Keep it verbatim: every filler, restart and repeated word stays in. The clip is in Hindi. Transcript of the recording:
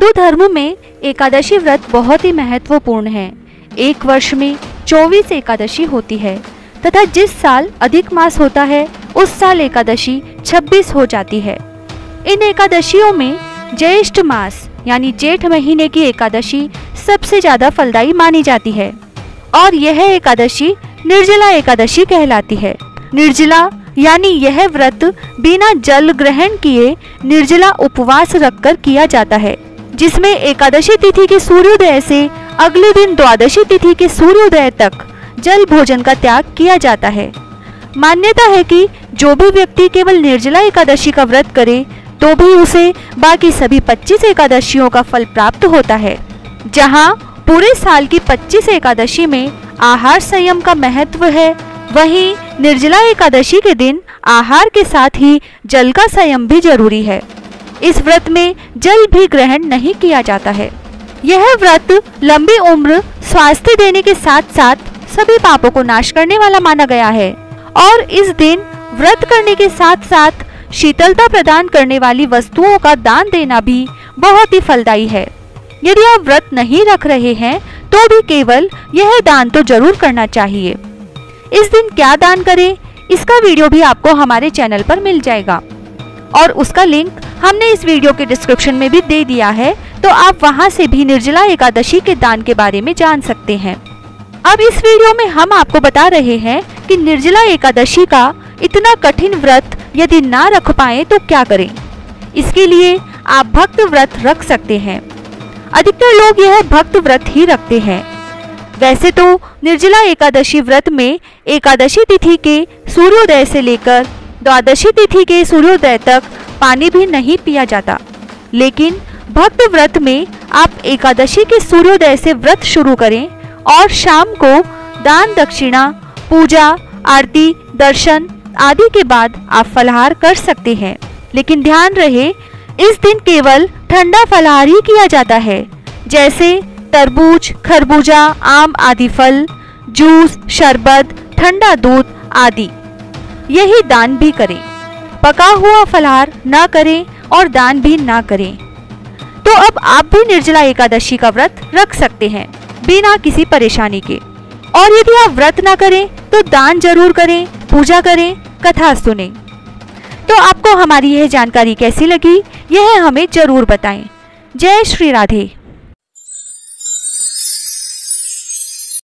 हिंदू धर्म में एकादशी व्रत बहुत ही महत्वपूर्ण है। एक वर्ष में चौबीस एकादशी होती है तथा जिस साल अधिक मास होता है उस साल एकादशी छब्बीस हो जाती है। इन एकादशियों में ज्येष्ठ मास यानी जेठ महीने की एकादशी सबसे ज्यादा फलदायी मानी जाती है और यह एकादशी निर्जला एकादशी कहलाती है। निर्जला यानी यह व्रत बिना जल ग्रहण किए निर्जला उपवास रखकर किया जाता है, जिसमें एकादशी तिथि के सूर्योदय से अगले दिन द्वादशी तिथि के सूर्योदय तक जल भोजन का त्याग किया जाता है। मान्यता है कि जो भी व्यक्ति केवल निर्जला एकादशी का व्रत करे तो भी उसे बाकी सभी पच्चीस एकादशियों का फल प्राप्त होता है। जहां पूरे साल की पच्चीस एकादशी में आहार संयम का महत्व है, वहीं निर्जला एकादशी के दिन आहार के साथ ही जल का संयम भी जरूरी है। इस व्रत में जल भी ग्रहण नहीं किया जाता है। यह व्रत लंबी उम्र, स्वास्थ्य देने के साथ साथ सभी पापों को नाश करने वाला माना गया है और इस दिन व्रत करने के साथ साथ शीतलता प्रदान करने वाली वस्तुओं का दान देना भी बहुत ही फलदायी है। यदि आप व्रत नहीं रख रहे हैं तो भी केवल यह दान तो जरूर करना चाहिए। इस दिन क्या दान करें, इसका वीडियो भी आपको हमारे चैनल पर मिल जाएगा और उसका लिंक हमने इस वीडियो के डिस्क्रिप्शन में भी दे दिया है, तो आप वहां से भी निर्जला एकादशी के दान के बारे में जान सकते हैं। अब इस वीडियो में हम आपको बता रहे हैं कि निर्जला एकादशी का इतना कठिन व्रत यदि ना रख पाए तो क्या करें। इसके लिए आप भक्त व्रत रख सकते हैं। अधिकतर लोग यह भक्त व्रत ही रखते हैं। वैसे तो निर्जला एकादशी व्रत में एकादशी तिथि के सूर्योदय से लेकर द्वादशी तिथि के सूर्योदय तक पानी भी नहीं पिया जाता, लेकिन भक्त व्रत में आप एकादशी के सूर्योदय से व्रत शुरू करें और शाम को दान दक्षिणा, पूजा, आरती, दर्शन आदि के बाद आप फलाहार कर सकते हैं। लेकिन ध्यान रहे, इस दिन केवल ठंडा फलाहार ही किया जाता है, जैसे तरबूज, खरबूजा, आम आदि फल, जूस, शरबत, ठंडा दूध आदि। यही दान भी करें। पका हुआ फलाहार ना करें और दान भी ना करें। तो अब आप भी निर्जला एकादशी का व्रत रख सकते हैं बिना किसी परेशानी के। और यदि आप व्रत ना करें तो दान जरूर करें, पूजा करें, कथा सुनें। तो आपको हमारी यह जानकारी कैसी लगी, यह हमें जरूर बताएं। जय श्री राधे।